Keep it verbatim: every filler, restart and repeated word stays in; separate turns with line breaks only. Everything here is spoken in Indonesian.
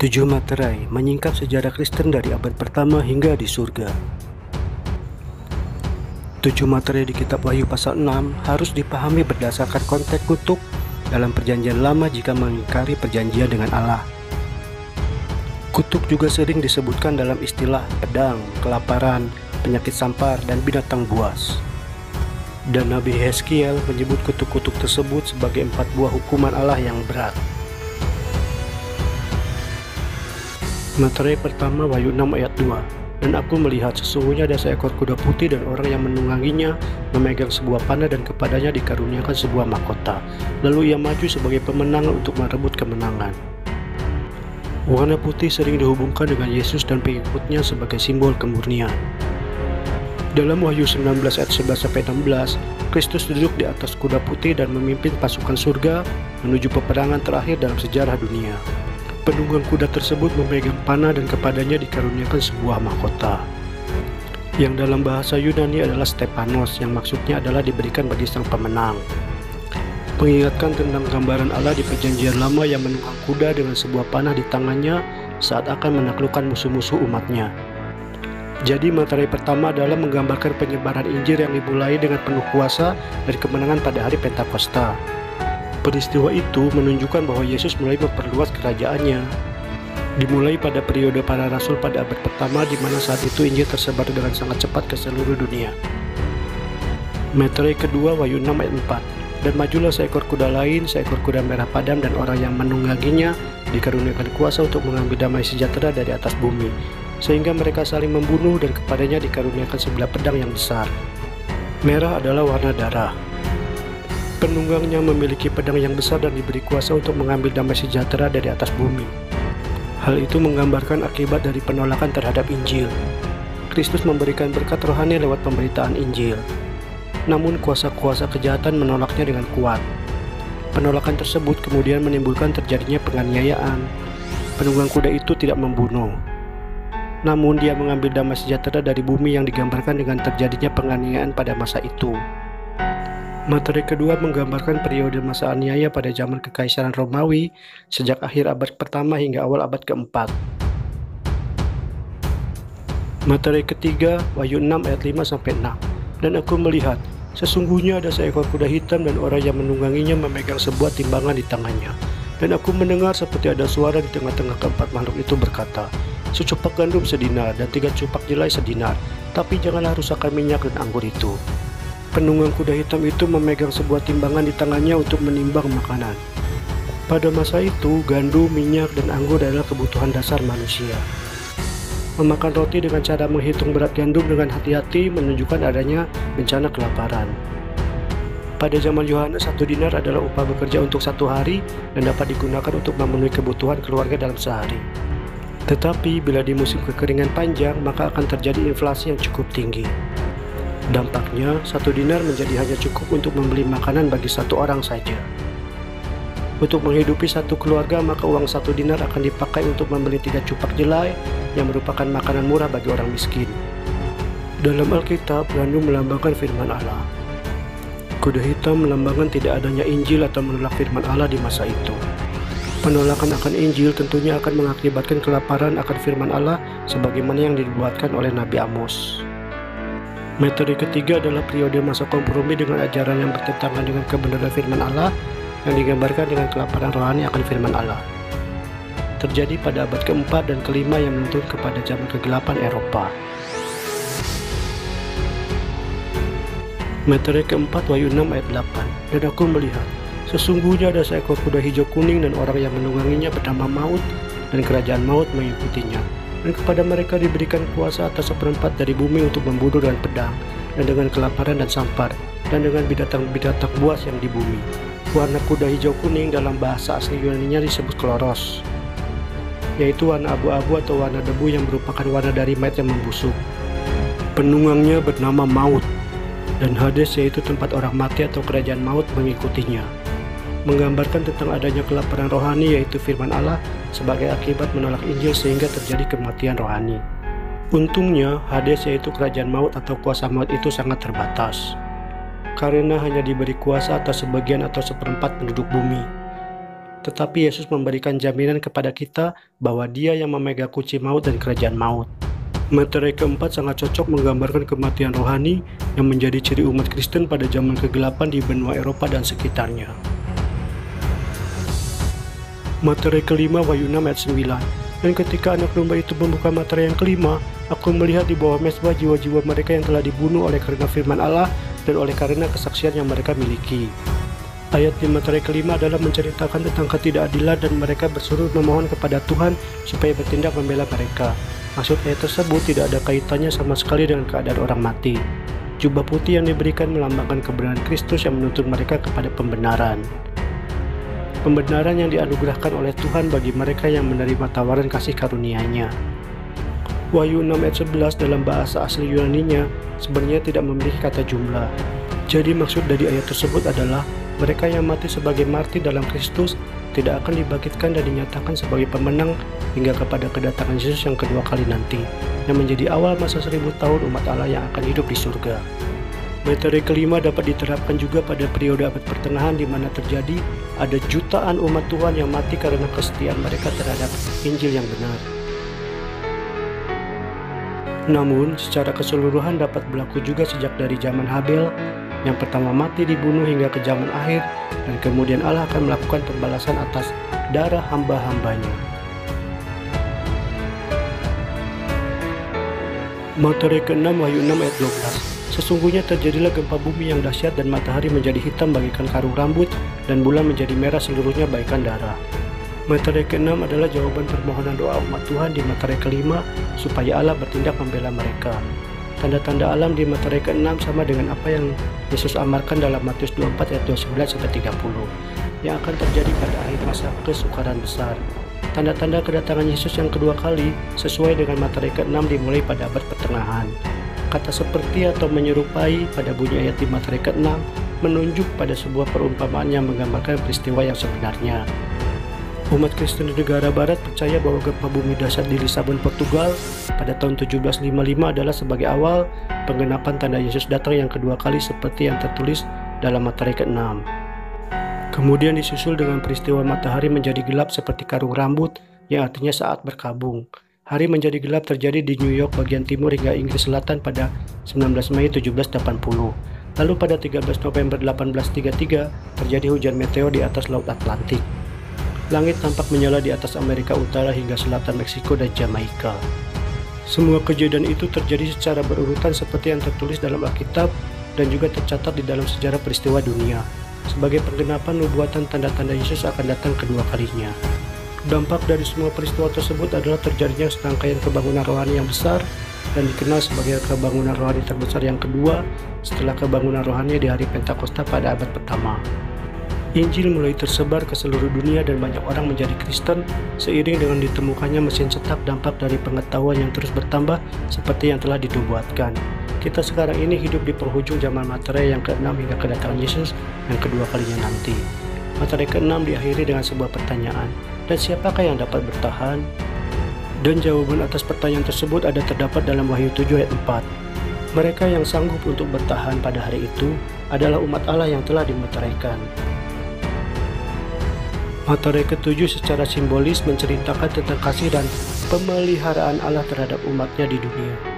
Tujuh materai menyingkap sejarah Kristen dari abad pertama hingga di surga. Tujuh materai di kitab Wahyu pasal enam harus dipahami berdasarkan konteks kutuk dalam perjanjian lama jika mengingkari perjanjian dengan Allah. Kutuk juga sering disebutkan dalam istilah pedang, kelaparan, penyakit sampar, dan binatang buas. Dan Nabi Yeskiel menyebut kutuk-kutuk tersebut sebagai empat buah hukuman Allah yang berat. Materai pertama Wahyu enam ayat dua. Dan aku melihat sesungguhnya ada seekor kuda putih dan orang yang menungganginya memegang sebuah panah dan kepadanya dikaruniakan sebuah mahkota. Lalu ia maju sebagai pemenang untuk merebut kemenangan. Warna putih sering dihubungkan dengan Yesus dan pengikutnya sebagai simbol kemurnian. Dalam Wahyu sembilan belas ayat sebelas sampai enam belas, Kristus duduk di atas kuda putih dan memimpin pasukan surga menuju peperangan terakhir dalam sejarah dunia. Penunggang kuda tersebut memegang panah dan kepadanya dikaruniakan sebuah mahkota, yang dalam bahasa Yunani adalah Stepanos, yang maksudnya adalah diberikan bagi sang pemenang. Mengingatkan tentang gambaran Allah di perjanjian lama yang menunggang kuda dengan sebuah panah di tangannya saat akan menaklukkan musuh-musuh umatnya. Jadi materai pertama adalah menggambarkan penyebaran Injil yang dimulai dengan penuh kuasa dari kemenangan pada hari Pentakosta. Peristiwa itu menunjukkan bahwa Yesus mulai memperluas kerajaannya. Dimulai pada periode para rasul pada abad pertama, di mana saat itu Injil tersebar dengan sangat cepat ke seluruh dunia. Materai kedua Wahyu enam ayat empat. Dan majulah seekor kuda lain, seekor kuda merah padam, dan orang yang menungganginya dikaruniakan kuasa untuk mengambil damai sejahtera dari atas bumi, sehingga mereka saling membunuh, dan kepadanya dikaruniakan sebilah pedang yang besar. Merah adalah warna darah. Penunggangnya memiliki pedang yang besar dan diberi kuasa untuk mengambil damai sejahtera dari atas bumi. Hal itu menggambarkan akibat dari penolakan terhadap Injil. Kristus memberikan berkat rohani lewat pemberitaan Injil. Namun kuasa-kuasa kejahatan menolaknya dengan kuat. Penolakan tersebut kemudian menimbulkan terjadinya penganiayaan. Penunggang kuda itu tidak membunuh, namun dia mengambil damai sejahtera dari bumi yang digambarkan dengan terjadinya penganiayaan pada masa itu. Materai kedua menggambarkan periode masa aniaya pada zaman Kekaisaran Romawi sejak akhir abad pertama hingga awal abad keempat. Materai ketiga Wahyu enam ayat lima sampai enam. Dan aku melihat sesungguhnya ada seekor kuda hitam dan orang yang menungganginya memegang sebuah timbangan di tangannya. Dan aku mendengar seperti ada suara di tengah-tengah keempat makhluk itu berkata, secupak gandum sedinar dan tiga cupak jelai sedinar, tapi janganlah rusakkan minyak dan anggur itu. Penunggang kuda hitam itu memegang sebuah timbangan di tangannya untuk menimbang makanan. Pada masa itu, gandum, minyak, dan anggur adalah kebutuhan dasar manusia. Memakan roti dengan cara menghitung berat gandum dengan hati-hati menunjukkan adanya bencana kelaparan. Pada zaman Yohanes, satu dinar adalah upah bekerja untuk satu hari dan dapat digunakan untuk memenuhi kebutuhan keluarga dalam sehari. Tetapi bila di musim kekeringan panjang, maka akan terjadi inflasi yang cukup tinggi. Dampaknya, satu dinar menjadi hanya cukup untuk membeli makanan bagi satu orang saja. Untuk menghidupi satu keluarga, maka uang satu dinar akan dipakai untuk membeli tiga cupak jelai yang merupakan makanan murah bagi orang miskin. Dalam Alkitab, gandum melambangkan firman Allah. Kuda hitam melambangkan tidak adanya Injil atau menolak firman Allah di masa itu. Penolakan akan Injil tentunya akan mengakibatkan kelaparan akan firman Allah sebagaimana yang dibuatkan oleh Nabi Amos. Materai ketiga adalah periode masa kompromi dengan ajaran yang bertentangan dengan kebenaran firman Allah yang digambarkan dengan kelaparan rohani akan firman Allah. Terjadi pada abad keempat dan kelima yang menuntun kepada zaman kegelapan Eropa. Materai keempat Wahyu enam ayat delapan. Dan aku melihat sesungguhnya ada seekor kuda hijau kuning dan orang yang menungganginya bernama Maut, dan kerajaan maut mengikutinya. Dan kepada mereka diberikan kuasa atas seperempat dari bumi untuk membunuh dengan pedang, dan dengan kelaparan dan sampar, dan dengan binatang-binatang buas yang di bumi. Warna kuda hijau kuning dalam bahasa asli Yunani-nya disebut kloros, yaitu warna abu-abu atau warna debu yang merupakan warna dari mayat yang membusuk. Penunggangnya bernama Maut, dan Hades yaitu tempat orang mati atau kerajaan maut mengikutinya. Menggambarkan tentang adanya kelaparan rohani yaitu firman Allah sebagai akibat menolak Injil sehingga terjadi kematian rohani. Untungnya, Hades yaitu kerajaan maut atau kuasa maut itu sangat terbatas, karena hanya diberi kuasa atas sebagian atau seperempat penduduk bumi. tetapi Yesus memberikan jaminan kepada kita bahwa Dia yang memegang kunci maut dan kerajaan maut. Materai keempat sangat cocok menggambarkan kematian rohani yang menjadi ciri umat Kristen pada zaman kegelapan di benua Eropa dan sekitarnya. Materai kelima, Wahyu enam ayat sembilan. Dan ketika anak domba itu membuka materai yang kelima, aku melihat di bawah mezbah jiwa-jiwa mereka yang telah dibunuh oleh karena firman Allah dan oleh karena kesaksian yang mereka miliki. Ayat di materai kelima adalah menceritakan tentang ketidakadilan dan mereka berseru memohon kepada Tuhan supaya bertindak membela mereka. Maksud ayat tersebut tidak ada kaitannya sama sekali dengan keadaan orang mati. Jubah putih yang diberikan melambangkan kebenaran Kristus yang menuntun mereka kepada pembenaran. Pembenaran yang dianugerahkan oleh Tuhan bagi mereka yang menerima tawaran kasih karunia-Nya. Wahyu enam ayat sebelas dalam bahasa asli Yunaninya sebenarnya tidak memiliki kata jumlah. Jadi maksud dari ayat tersebut adalah mereka yang mati sebagai martir dalam Kristus tidak akan dibangkitkan dan dinyatakan sebagai pemenang hingga kepada kedatangan Yesus yang kedua kali nanti, yang menjadi awal masa seribu tahun umat Allah yang akan hidup di surga. Materai kelima dapat diterapkan juga pada periode abad pertengahan di mana terjadi ada jutaan umat Tuhan yang mati karena kesetiaan mereka terhadap Injil yang benar. Namun, secara keseluruhan dapat berlaku juga sejak dari zaman Habel, yang pertama mati dibunuh hingga ke zaman akhir, dan kemudian Allah akan melakukan pembalasan atas darah hamba-hambanya. Materai keenam, Wahyu enam ayat dua belas. Sesungguhnya terjadilah gempa bumi yang dahsyat dan matahari menjadi hitam bagaikan karung rambut dan bulan menjadi merah seluruhnya bagaikan darah. Materai keenam adalah jawaban permohonan doa umat Tuhan di materai kelima supaya Allah bertindak membela mereka. Tanda-tanda alam di materai keenam sama dengan apa yang Yesus amarkan dalam Matius dua puluh empat ayat dua puluh sembilan sampai tiga puluh yang akan terjadi pada akhir masa kesukaran besar. Tanda-tanda kedatangan Yesus yang kedua kali sesuai dengan materai keenam dimulai pada abad pertengahan. Kata seperti atau menyerupai pada bunyi ayat di materai keenam menunjuk pada sebuah perumpamaan yang menggambarkan peristiwa yang sebenarnya. Umat Kristen di negara barat percaya bahwa gempa bumi dahsyat di Lisabon, Portugal pada tahun tujuh belas lima puluh lima adalah sebagai awal penggenapan tanda Yesus datang yang kedua kali seperti yang tertulis dalam materai keenam. Kemudian disusul dengan peristiwa matahari menjadi gelap seperti karung rambut yang artinya saat berkabung. Hari menjadi gelap terjadi di New York bagian timur hingga Inggris Selatan pada sembilan belas Mei tujuh belas delapan puluh. Lalu pada tiga belas November delapan belas tiga puluh tiga terjadi hujan meteor di atas Laut Atlantik. Langit tampak menyala di atas Amerika Utara hingga selatan Meksiko dan Jamaika. Semua kejadian itu terjadi secara berurutan seperti yang tertulis dalam Alkitab dan juga tercatat di dalam sejarah peristiwa dunia sebagai penggenapan nubuatan tanda-tanda Yesus akan datang kedua kalinya. Dampak dari semua peristiwa tersebut adalah terjadinya serangkaian kebangunan rohani yang besar dan dikenal sebagai kebangunan rohani terbesar yang kedua setelah kebangunan rohani di hari Pentakosta pada abad pertama. Injil mulai tersebar ke seluruh dunia dan banyak orang menjadi Kristen seiring dengan ditemukannya mesin cetak dampak dari pengetahuan yang terus bertambah seperti yang telah dinubuatkan. Kita sekarang ini hidup di penghujung zaman materai yang keenam hingga kedatangan Yesus yang kedua kalinya nanti. Materai keenam diakhiri dengan sebuah pertanyaan, dan siapakah yang dapat bertahan? Dan jawaban atas pertanyaan tersebut ada terdapat dalam Wahyu tujuh ayat empat. Mereka yang sanggup untuk bertahan pada hari itu adalah umat Allah yang telah dimeteraikan. Materai ketujuh secara simbolis menceritakan tentang kasih dan pemeliharaan Allah terhadap umatnya di dunia.